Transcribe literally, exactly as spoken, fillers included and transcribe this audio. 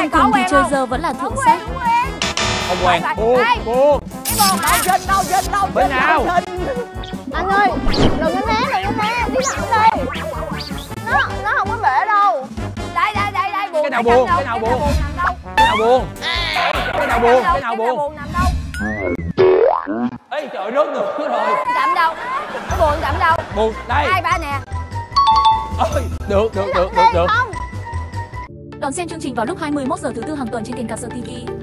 Nhưng thường thì chơi giờ vẫn là thượng sách. Không quen. Buông, buông. Cái bồn đâu trên đâu trên đâu bên nào? Anh ơi, đừng có né, đừng có né, đi thẳng đi. Nó nó không có bể đâu. Đây đây đây đây buồn. Cái nào buồn? Cái nào buồn? Cái nào buồn? Cái nào buồn? Cái nào buồn? Nằm đâu? Ê trời, rớt nữa rồi. Chậm đâu? Cái buồn chậm đâu? Buồn đây. Hai ba nè. Ôi, được được được được được. Đón xem chương trình vào lúc hai mươi mốt giờ thứ tư hàng tuần trên kênh Cà Sơ ti vi.